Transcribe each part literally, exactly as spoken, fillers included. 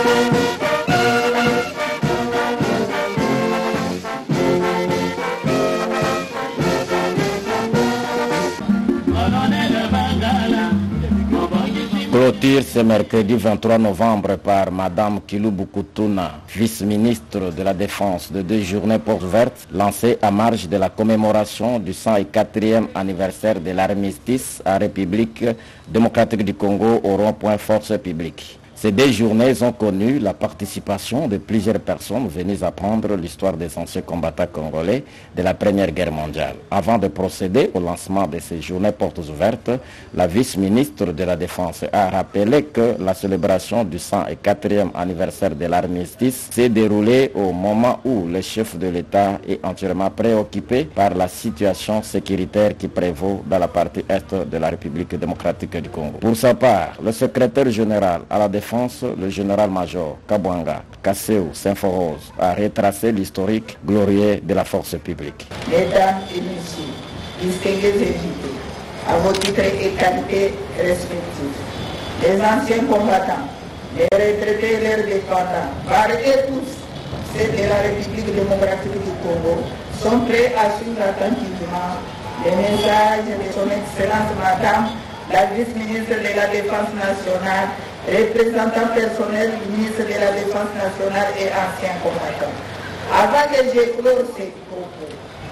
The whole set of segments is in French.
Clôture ce mercredi vingt-trois novembre par Madame Kiloubu Koutouna, vice-ministre de la Défense, de deux journées portes ouvertes lancées à marge de la commémoration du cent quatrième anniversaire de l'armistice à République démocratique du Congo au rond-point Force publique. Ces deux journées ont connu la participation de plusieurs personnes venues apprendre l'histoire des anciens combattants congolais de la Première Guerre mondiale. Avant de procéder au lancement de ces journées portes ouvertes, la vice-ministre de la Défense a rappelé que la célébration du cent quatrième anniversaire de l'armistice s'est déroulée au moment où le chef de l'État est entièrement préoccupé par la situation sécuritaire qui prévaut dans la partie est de la République démocratique du Congo. Pour sa part, le secrétaire général à la Défense, le général-major Kabwanga Kasséou Saint-Forose, a retracé l'historique glorieux de la force publique. Mesdames et messieurs, distingués invités, à vos titres et qualités respectifs, les anciens combattants, les retraités et leurs dépendants, par et tous, ceux de la République démocratique du Congo, sont prêts à suivre attentivement les messages de son Excellence Madame la vice-ministre de la Défense nationale, représentant personnel du ministre de la Défense nationale et ancien combattant. Avant que j'éclore ces propos,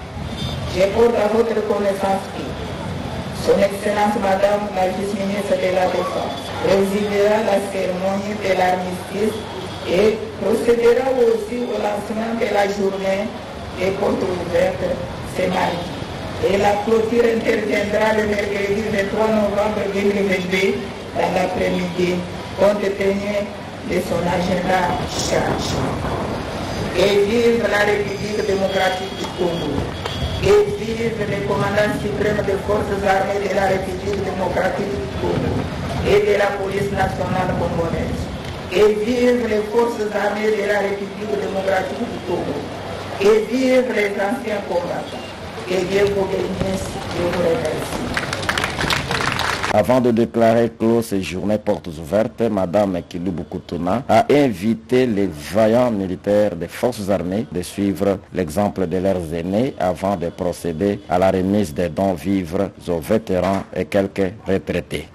je porte à votre connaissance que son Excellence Madame la vice-ministre de la Défense présidera la cérémonie de l'armistice et procédera aussi au lancement de la journée des portes ouvertes ce mardi. Et la clôture interviendra le mercredi vingt-trois novembre deux mille vingt-deux dans l'après-midi, compte tenu de son agenda chargé. Et vive la République démocratique du Congo. Et vive le commandant suprême des forces armées de la République démocratique du Congo et de la police nationale congolaise. Et vive les forces armées de la République démocratique du Congo. Et vive les anciens combattants. Que Dieu vous bénisse, je vous remercie. Avant de déclarer clos ces journées portes ouvertes, Madame Kiloubu Koutouna a invité les vaillants militaires des forces armées de suivre l'exemple de leurs aînés avant de procéder à la remise des dons vivres aux vétérans et quelques retraités.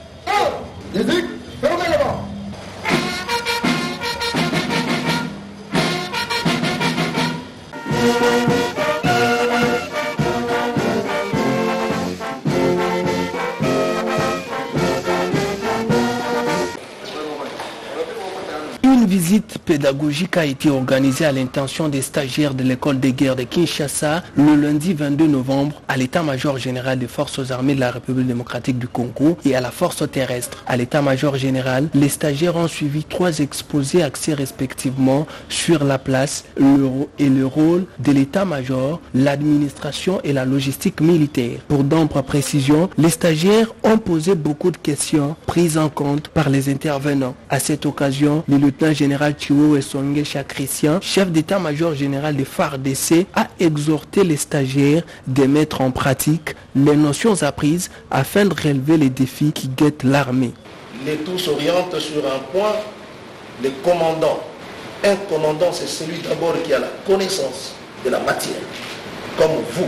Une visite pédagogique a été organisée à l'intention des stagiaires de l'école de guerre de Kinshasa le lundi vingt-deux novembre à l'état-major général des forces armées de la République démocratique du Congo et à la force terrestre. À l'état-major général, les stagiaires ont suivi trois exposés axés respectivement sur la place et le rôle de l'état-major, l'administration et la logistique militaire. Pour d'amples précisions, les stagiaires ont posé beaucoup de questions prises en compte par les intervenants. À cette occasion, le lieutenant général Chiwo Esonge Christian, chef d'état-major général des F A R D C, a exhorté les stagiaires de mettre en pratique les notions apprises afin de relever les défis qui guettent l'armée. Les tout s'orientent sur un point, les commandants. Un commandant, c'est celui d'abord qui a la connaissance de la matière, comme vous.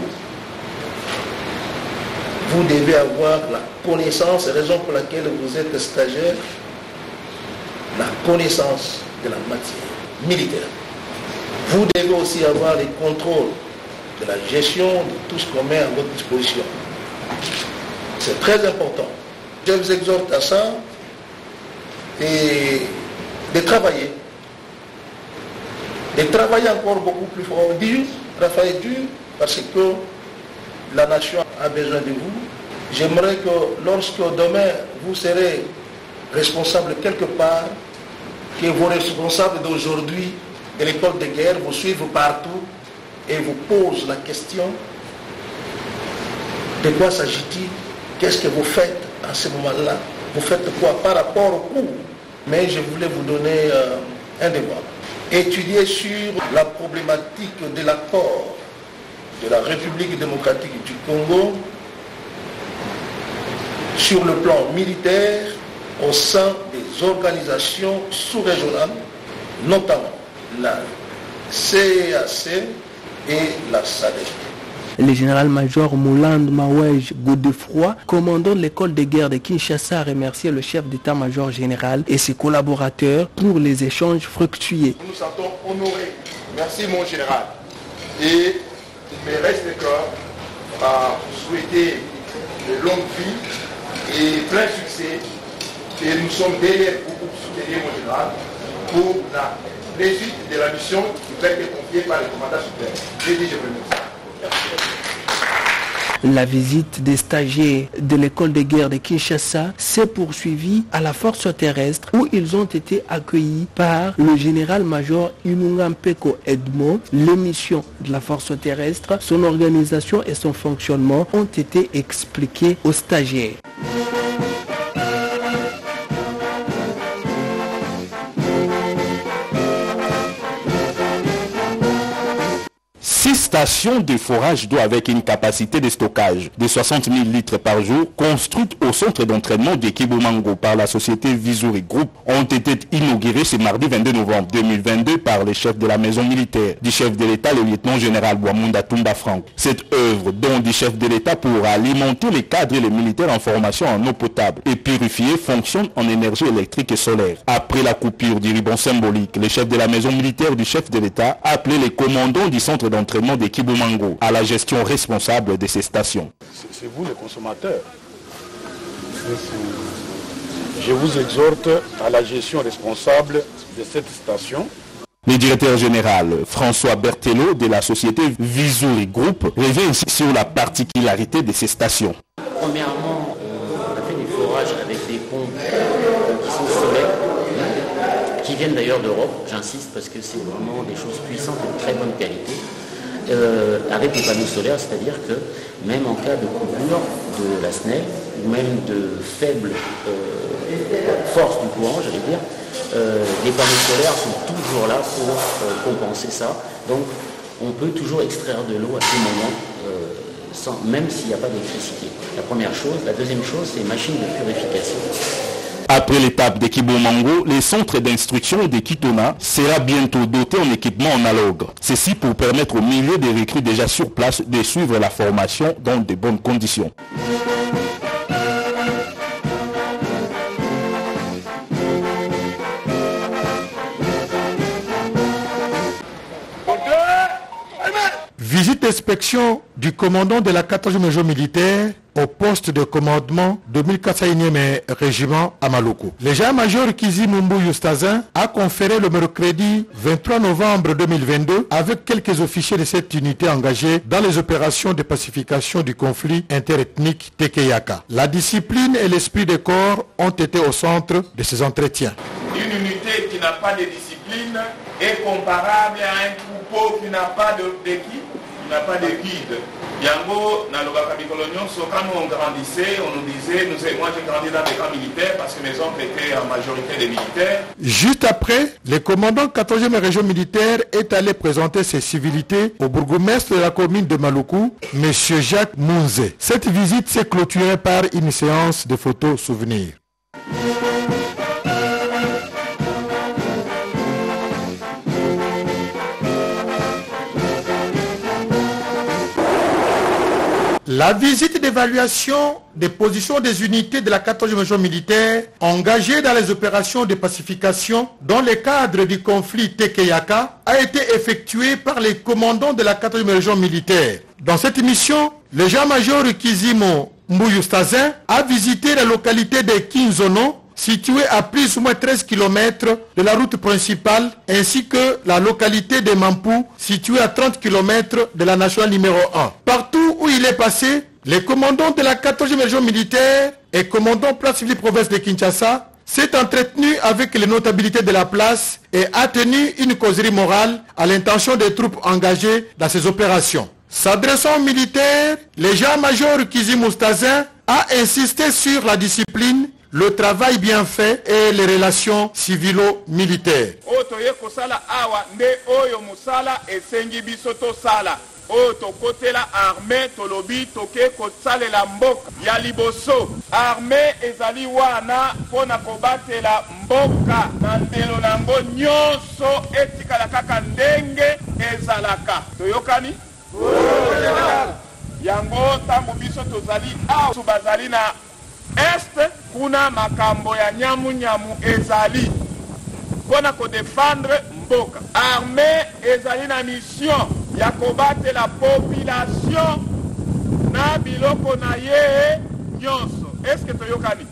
Vous devez avoir la connaissance, raison pour laquelle vous êtes stagiaire, la connaissance de la matière militaire. Vous devez aussi avoir les contrôles de la gestion de tout ce qu'on met à votre disposition. C'est très important. Je vous exhorte à ça et de travailler. De travailler encore beaucoup plus fort. Dur, travailler dur, parce que la nation a besoin de vous. J'aimerais que lorsque demain vous serez responsable quelque part, que vos responsables d'aujourd'hui de l'école de guerre vous suivent partout et vous posent la question de quoi s'agit-il, qu'est-ce que vous faites à ce moment-là, vous faites quoi par rapport au cours. Mais je voulais vous donner euh, un devoir. Étudier sur la problématique de l'accord de la République démocratique du Congo sur le plan militaire au sein des organisations sous-régionales, notamment la C E A C et la S A D C. Le général-major Mouland Mawej Godefroy, commandant de l'école de guerre de Kinshasa, a remercié le chef d'état-major général et ses collaborateurs pour les échanges fructueux. Nous nous sentons honorés. Merci mon général. Et il me reste encore à souhaiter de longue vie et plein succès. Et nous sommes derrière vous pour soutenir mon général pour la réussite de la mission qui va être confiée par le commandant suprême. Je dis je vous remercie. La visite des stagiaires de l'école de guerre de Kinshasa s'est poursuivie à la force terrestre où ils ont été accueillis par le général-major Ilungampeko Edmond. Les missions de la force terrestre, son organisation et son fonctionnement ont été expliqués aux stagiaires. Six stations de forage d'eau avec une capacité de stockage de soixante mille litres par jour, construites au centre d'entraînement de Kibumango par la société Vizuri Group, ont été inaugurées ce mardi vingt-deux novembre deux mille vingt-deux par le chef de la maison militaire du chef de l'État, le lieutenant-général Bouamounda Toumba Franck. Cette œuvre, dont du chef de l'État pour alimenter les cadres et les militaires en formation en eau potable et purifiée, fonctionne en énergie électrique et solaire. Après la coupure du ruban symbolique, le chef de la maison militaire du chef de l'État a appelé les commandants du centre d'entraînement de Kibumango à la gestion responsable de ces stations. C'est vous les consommateurs. Je vous exhorte à la gestion responsable de cette station. Le directeur général François Berthelot de la société Vizuri Group revient ici sur la particularité de ces stations. Premièrement, on a fait des forages avec des pompes qui sont solaires, qui viennent d'ailleurs d'Europe, j'insiste parce que c'est vraiment des choses puissantes et de très bonne qualité. Euh, avec des panneaux solaires, c'est-à-dire que même en cas de coupure de la S N E L ou même de faible euh, force du courant, j'allais dire, euh, les panneaux solaires sont toujours là pour euh, compenser ça. Donc on peut toujours extraire de l'eau à tout moment, euh, sans, même s'il n'y a pas d'électricité. La première chose. La deuxième chose, c'est les machines de purification. Après l'étape de Kibumango, le centre d'instruction de Kitona sera bientôt doté en équipement analogue. Ceci pour permettre aux milliers de recrues déjà sur place de suivre la formation dans de bonnes conditions. Visite d'inspection du commandant de la quatorzième région militaire au poste de commandement de mille quatre cent unième régiment à Maluku. Le général-major Kizi Mumbu Yustazin a conféré le mercredi vingt-trois novembre deux mille vingt-deux avec quelques officiers de cette unité engagés dans les opérations de pacification du conflit interethnique Tekeyaka. La discipline et l'esprit de corps ont été au centre de ces entretiens. Une unité qui n'a pas de discipline est comparable à un troupeau qui n'a pas d'équipe, qui n'a pas de guide. Yango, dans le quand nous on grandissait, on nous disait, nous, moi j'ai grandi dans des camps militaires parce que mes oncles étaient en majorité des militaires. Juste après, le commandant quatorzième région militaire est allé présenter ses civilités au bourgmestre de la commune de Maluku, M. Jacques Mounze. Cette visite s'est clôturée par une séance de photos souvenirs. La visite d'évaluation des positions des unités de la quatorzième région militaire engagées dans les opérations de pacification dans le cadre du conflit Tekeyaka a été effectuée par les commandants de la quatorzième région militaire. Dans cette mission, le général-major Kizimo Mbuyustazin a visité la localité de Kinzono, située à plus ou moins treize kilomètres de la route principale, ainsi que la localité de Mampou, située à trente kilomètres de la nationale numéro un. Partout où il est passé, les commandants de la quatorzième région militaire et commandant place civile province de Kinshasa s'est entretenu avec les notabilités de la place et a tenu une causerie morale à l'intention des troupes engagées dans ces opérations. S'adressant aux militaires, le général-major Kizi Moustazin a insisté sur la discipline, le travail bien fait et les relations civilo-militaires. oyo tokotela armée tolobi toke kosalela mboka ya liboso. Armée ezali wana mpona kobatela mboka na ndelo nango nyonso etikala kaka ndenge ezalaka. Toyokani? Yango tango biso tozali awa bazali na est kuna makambo ya nyamu nyamu ezali mpona kodefendre mboka. Armée ezali na mission ya kobatela population na biloko na ye nyonso. Est-ce que toyokani?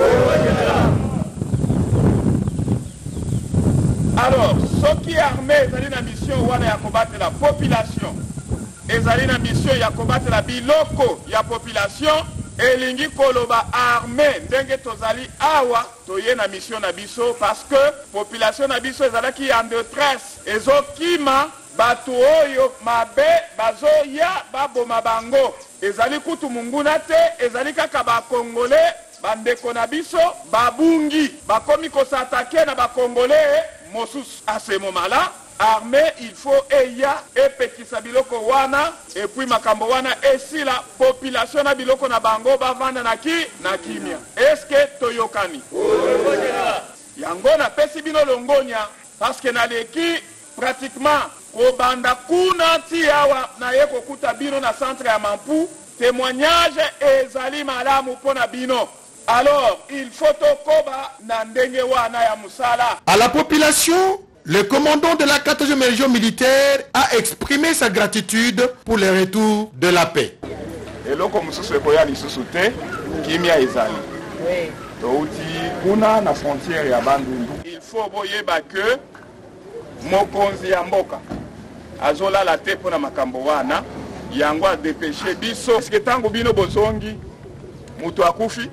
Alors, soki armée ezali na mission wana ya kobatela population, ezali na mission ya kobatela biloko ya population, elingi koloba armée ndenge tozali awa toye na mission na biso parce que population na biso ezalaki en détresse, ezokima batu oyo mabe bazoya baboma bango. Ezali kutu munguna te, ezali kaka ba Congolais bandeko na biso babungi bakomi kosatake na ba Congolais mosusu. À ce moment-là, armée il faut eya epekisa biloko wana et puis makambo wana esi la population na biloko na bango bavanda na ki na kimia. Est-ce que toyokani? Yango na pesi bino longonya parce que na leki pratiquement kobanda kuna ti awa na ye kokuta bino na centre ya Mampu, témoignage ezali malamu pona bino. Alors il faut tokoba na ndenge wana ya musala. À la population, le commandant de la quatorzième région militaire a exprimé sa gratitude pour le retour de la paix. Eloko mususu ekoya lisusu te, kimia ezali. Touti kuna na frontière ya Bandundu. Il faut boyeba que mokonzi ya mboka azola la te pona makambo wana yango a dépêché biso. Est-ce que tango bino bozongi mutu akufi?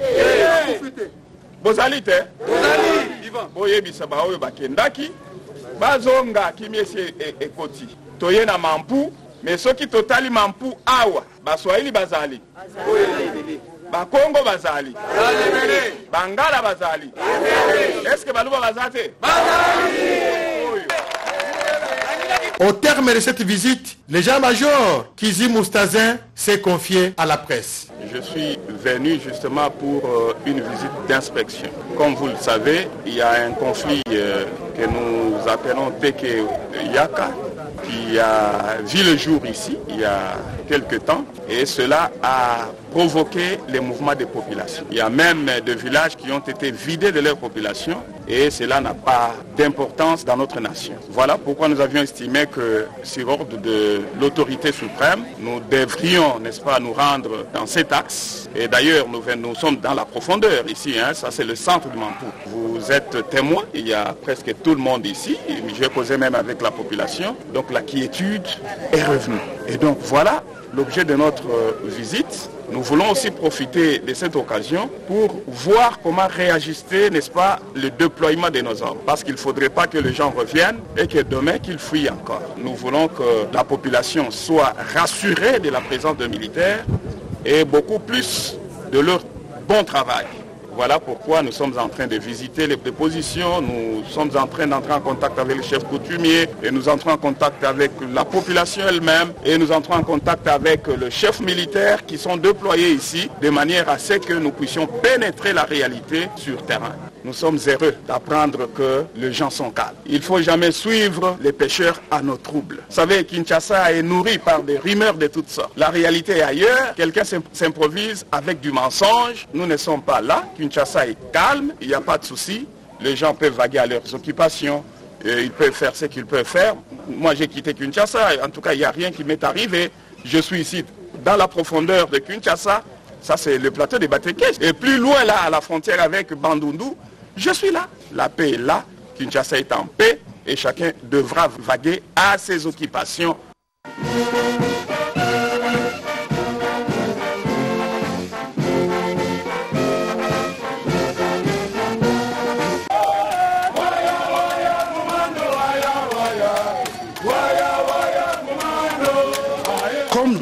Bozali te? Boyebisa ba oyo bakendaki bazonga kimiesi ekoti toye na Mampu, mais soki totali Mampu awa baswahili bazali, bakongo bazali, bangala bazali, est-ce que baluba bazate? Au terme de cette visite, l'état-major Kizi Moustazin s'est confié à la presse. Je suis venu justement pour euh, une visite d'inspection. Comme vous le savez, il y a un conflit euh, que nous appelons Teke Yaka qui a vu le jour ici il y a quelque temps et cela a provoqué les mouvements des populations. Il y a même des villages qui ont été vidés de leur population et cela n'a pas d'importance dans notre nation. Voilà pourquoi nous avions estimé que sur ordre de l'autorité suprême, nous devrions, n'est-ce pas, nous rendre dans cet axe. Et d'ailleurs, nous, nous sommes dans la profondeur ici, hein, ça c'est le centre du Mampu. Vous êtes témoins, il y a presque tout le monde ici, j'ai causé même avec la population, donc la quiétude est revenue. Et donc voilà l'objet de notre visite. Nous voulons aussi profiter de cette occasion pour voir comment réajuster, n'est-ce pas, le déploiement de nos hommes. Parce qu'il ne faudrait pas que les gens reviennent et que demain qu'ils fuient encore. Nous voulons que la population soit rassurée de la présence de militaires et beaucoup plus de leur bon travail. Voilà pourquoi nous sommes en train de visiter les dépositions, nous sommes en train d'entrer en contact avec le chef coutumier et nous entrons en contact avec la population elle-même et nous entrons en contact avec le chef militaire qui sont déployés ici de manière à ce que nous puissions pénétrer la réalité sur terrain. Nous sommes heureux d'apprendre que les gens sont calmes. Il ne faut jamais suivre les pécheurs à nos troubles. Vous savez, Kinshasa est nourri par des rumeurs de toutes sortes. La réalité est ailleurs. Quelqu'un s'improvise avec du mensonge. Nous ne sommes pas là. Kinshasa est calme. Il n'y a pas de souci. Les gens peuvent vaguer à leurs occupations. Et ils peuvent faire ce qu'ils peuvent faire. Moi, j'ai quitté Kinshasa. En tout cas, il n'y a rien qui m'est arrivé. Je suis ici dans la profondeur de Kinshasa. Ça, c'est le plateau des Batékès. Et plus loin, là, à la frontière avec Bandundu, je suis là. La paix est là. Kinshasa est en paix. Et chacun devra vaguer à ses occupations.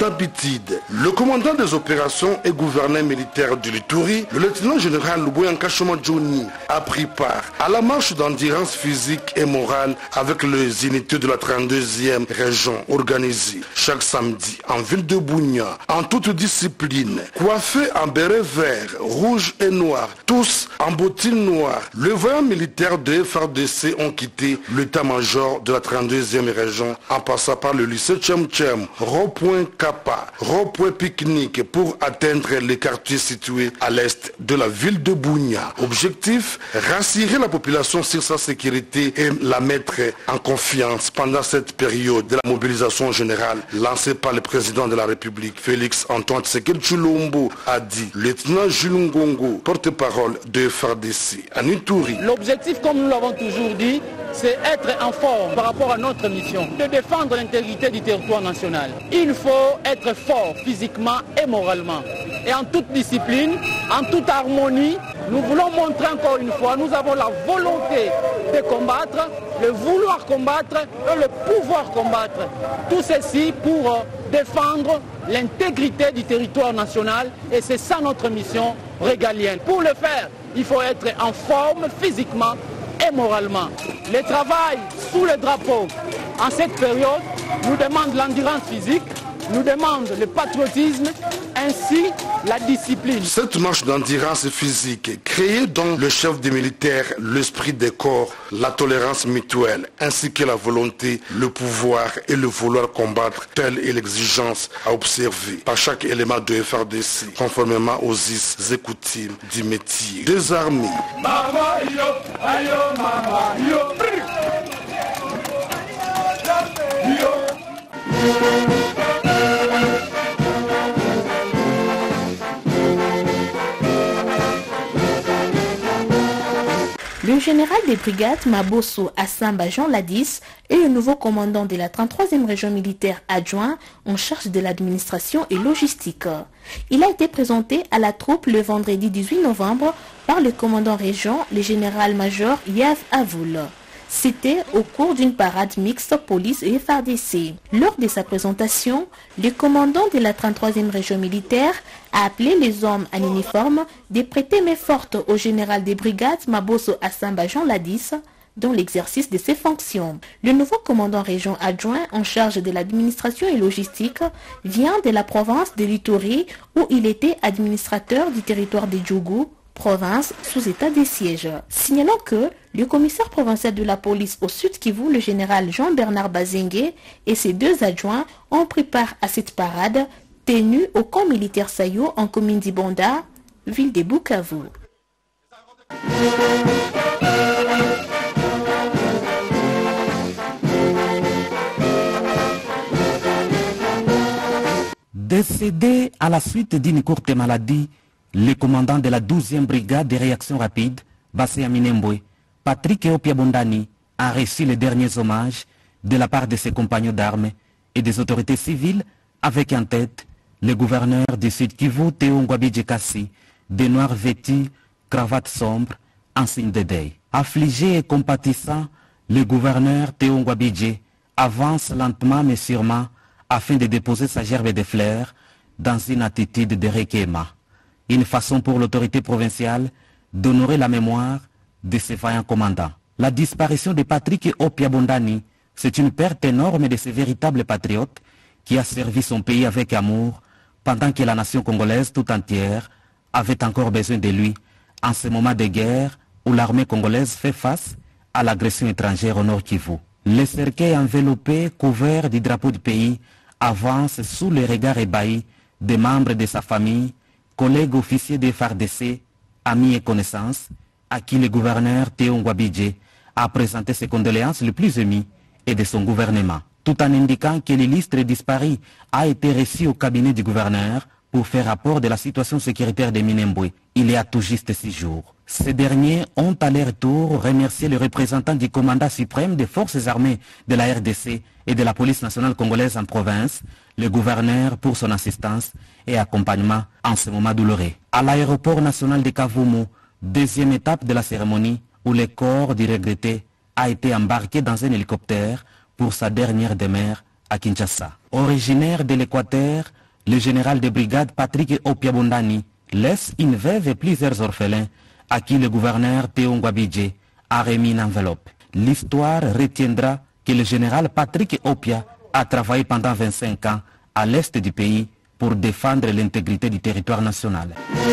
inaptitude. Le commandant des opérations et gouverneur militaire de l'Ituri, le lieutenant général Luboyanka Johnny, a pris part à la marche d'endurance physique et morale avec les unités de la trente-deuxième région organisée chaque samedi en ville de Bunia, en toute discipline, coiffés en béret vert, rouge et noir, tous en bottines noires. Les voyants militaires de F R D C ont quitté l'état-major de la trente-deuxième région en passant par le lycée Tchem-Tchem, rond-point Kappa, rond-point Pique-Nique pour atteindre les quartiers situés à l'est de la ville de Bunia. Objectif, rassurer la population sur sa sécurité et la mettre en confiance pendant cette période de la mobilisation générale lancée par le président de la République, Félix Antoine Tshisekedi Tshilombo, a dit le lieutenant Jules Ngongo, porte-parole de F R D C à Ituri. L'objectif, comme nous l'avons toujours dit, c'est être en forme par rapport à notre mission, de défendre l'intégrité du territoire national. Il faut être fort physiquement et moralement. Et en toute discipline, en toute harmonie, nous voulons montrer encore une fois, nous avons la volonté de combattre, le vouloir combattre et le pouvoir combattre. Tout ceci pour défendre l'intégrité du territoire national et c'est ça notre mission régalienne. Pour le faire, il faut être en forme physiquement et moralement. Le travail sous le drapeau en cette période nous demande l'endurance physique, nous demande le patriotisme ainsi la discipline. Cette marche d'endurance physique créée dans le chef des militaires l'esprit des corps, la tolérance mutuelle ainsi que la volonté, le pouvoir et le vouloir combattre, telle est l'exigence à observer par chaque élément de F R D C conformément aux is et coutumes du métier des armées. Mama, yo, ayo, mama, yo. Le général des brigades Mabosso Assamba Jean Ladis est le nouveau commandant de la trente-troisième région militaire adjoint en charge de l'administration et logistique. Il a été présenté à la troupe le vendredi dix-huit novembre par le commandant région, le général-major Yav Avoul. C'était au cours d'une parade mixte police et F R D C. Lors de sa présentation, le commandant de la trente-troisième région militaire a appelé les hommes en uniforme de prêter main forte au général des brigades Mabosso Assamba Jean Ladis dans l'exercice de ses fonctions. Le nouveau commandant région adjoint en charge de l'administration et logistique vient de la province de l'Ituri où il était administrateur du territoire de Djougou, province sous état de siège. Signalons que le commissaire provincial de la police au Sud Kivu, le général Jean-Bernard Bazengue, et ses deux adjoints ont pris part à cette parade tenue au camp militaire Sayo en commune d'Ibonda, ville de Bukavu. Décédé à la suite d'une courte maladie, le commandant de la douzième brigade de réaction rapide, Bassé Aminembwe, Patrick Eopiabondani, a reçu les derniers hommages de la part de ses compagnons d'armes et des autorités civiles, avec en tête le gouverneur du Sud Kivu, Théo Ngwabidje Kassi, des noirs vêtus, cravate sombre, en signe de deuil. Affligé et compatissant, le gouverneur Théo Ngwabidje avance lentement mais sûrement afin de déposer sa gerbe de fleurs dans une attitude de recueillement. Une façon pour l'autorité provinciale d'honorer la mémoire de ses vaillants commandants. La disparition de Patrick Opiabondani, c'est une perte énorme de ce véritable patriote qui a servi son pays avec amour pendant que la nation congolaise tout entière avait encore besoin de lui en ce moment de guerre où l'armée congolaise fait face à l'agression étrangère au Nord Kivu. Le cercueil enveloppé, couvert du drapeau du pays, avance sous les regards ébahis des membres de sa famille, collègues officiers des F A R D C, amis et connaissances, à qui le gouverneur Théo Ngwabidje a présenté ses condoléances les plus émues et de son gouvernement, tout en indiquant que l'illustre disparu a été reçu au cabinet du gouverneur pour faire rapport de la situation sécuritaire de Minembwe. Il y a tout juste six jours. Ces derniers ont à leur tour remercié le représentant du commandant suprême des forces armées de la R D C et de la police nationale congolaise en province, le gouverneur pour son assistance et accompagnement en ce moment douloureux. À l'aéroport national de Kavumu, deuxième étape de la cérémonie où le corps du regretté a été embarqué dans un hélicoptère pour sa dernière demeure à Kinshasa. Originaire de l'Équateur, le général de brigade Patrick Opiabondani laisse une veuve et plusieurs orphelins à qui le gouverneur Théo Ngwabidje a remis une enveloppe. L'histoire retiendra que le général Patrick Opia a travaillé pendant vingt-cinq ans à l'est du pays pour défendre l'intégrité du territoire national.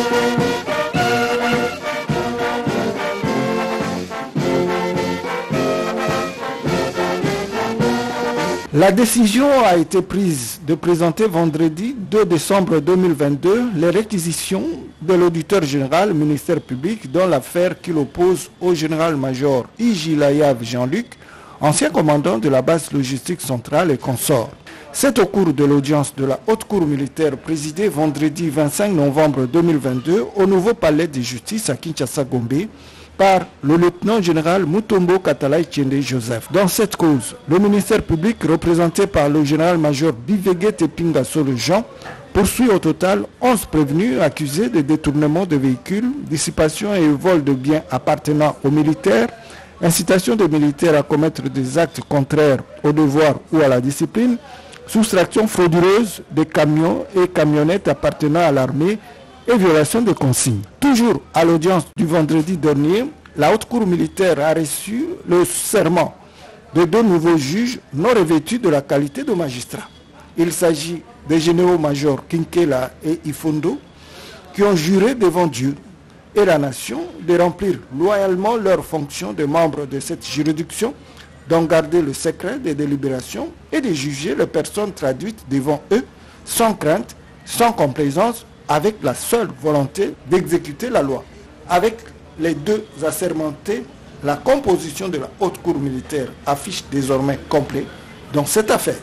La décision a été prise de présenter vendredi deux décembre deux mille vingt-deux les réquisitions de l'auditeur général ministère public dans l'affaire qu'il oppose au général-major Ijilayav Jean-Luc, ancien commandant de la base logistique centrale et consort. C'est au cours de l'audience de la Haute Cour militaire présidée vendredi vingt-cinq novembre deux mille vingt-deux au nouveau palais de justice à Kinshasa-Gombe par le lieutenant-général Mutombo Katalai Tiende Joseph. Dans cette cause, le ministère public, représenté par le général-major Bivege Tepinga Solo Jean, poursuit au total onze prévenus accusés de détournement de véhicules, dissipation et vol de biens appartenant aux militaires, incitation des militaires à commettre des actes contraires au devoir ou à la discipline, soustraction frauduleuse des camions et camionnettes appartenant à l'armée et violation des consignes. Toujours à l'audience du vendredi dernier, la Haute Cour militaire a reçu le serment de deux nouveaux juges non revêtus de la qualité de magistrat. Il s'agit des généraux-majors Kinkela et Ifondo qui ont juré devant Dieu et la nation de remplir loyalement leurs fonctions de membres de cette juridiction, d'en garder le secret des délibérations et de juger les personnes traduites devant eux sans crainte, sans complaisance, avec la seule volonté d'exécuter la loi. Avec les deux assermentés, la composition de la Haute Cour militaire affiche désormais complet dans cette affaire.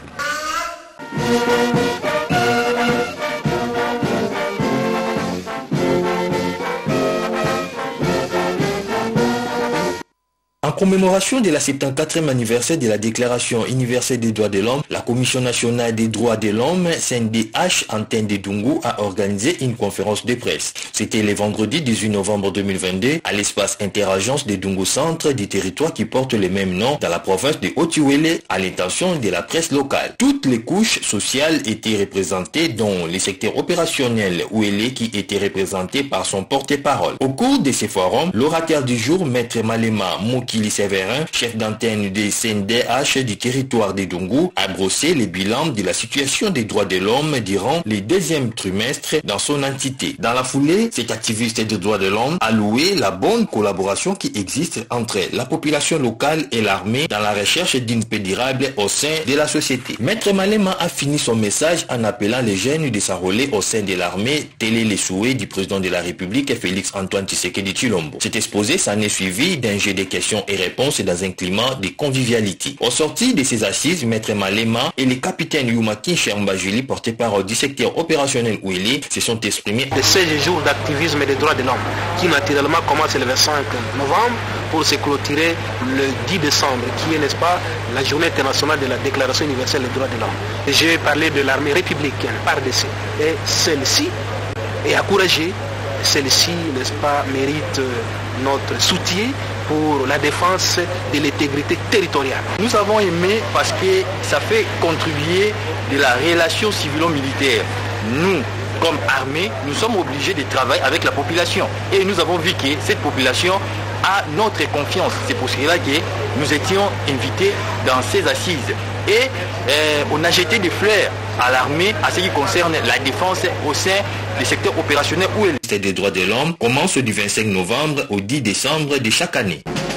En commémoration de la soixante-quatrième anniversaire de la Déclaration universelle des droits de l'homme, la Commission nationale des droits de l'homme, C N D H, antenne de Dungu, a organisé une conférence de presse. C'était le vendredi dix-huit novembre deux mille vingt-deux à l'espace interagence de Dungu Centre, du territoire qui porte le même nom dans la province de Haut-Uele, à l'intention de la presse locale. Toutes les couches sociales étaient représentées, dont les secteurs opérationnels Ouele qui était représenté par son porte-parole. Au cours de ces forums, l'orateur du jour, Maître Malema Mouki Séverin, chef d'antenne des C N D H du territoire de Dungu, a brossé le bilan de la situation des droits de l'homme durant le deuxième trimestre dans son entité. Dans la foulée, cet activiste des droits de l'homme a loué la bonne collaboration qui existe entre la population locale et l'armée dans la recherche d'une paix durable au sein de la société. Maître Malema a fini son message en appelant les jeunes de s'enrôler au sein de l'armée, tel est le souhait du président de la République, Félix Antoine Tshisekedi Tshilombo. Cet exposé s'en est suivi d'un jeu de questions et réponses dans un climat de convivialité. Au sorti de ces assises, Maître Malema et le capitaine Yuma Kinshambajuli, porte-parole du secteur opérationnel Ouele, se sont exprimés. Les seize jours d'activisme et des droits de l'homme qui naturellement commence le vingt-cinq novembre pour se clôturer le dix décembre, qui est, n'est-ce pas, la journée internationale de la Déclaration universelle des droits de l'homme. Et je vais parler de l'armée républicaine par-dessus. Et celle-ci est encouragée, celle-ci, n'est-ce pas, mérite notre soutien pour la défense de l'intégrité territoriale. Nous avons aimé parce que ça fait contribuer de la relation civilo-militaire. Nous, comme armée, nous sommes obligés de travailler avec la population. Et nous avons vu que cette population a notre confiance. C'est pour cela que nous étions invités dans ces assises. Et euh, on a jeté des fleurs à l'armée à ce qui concerne la défense au sein du secteur opérationnel où elle. Les droits de l'homme commence du vingt-cinq novembre au dix décembre de chaque année.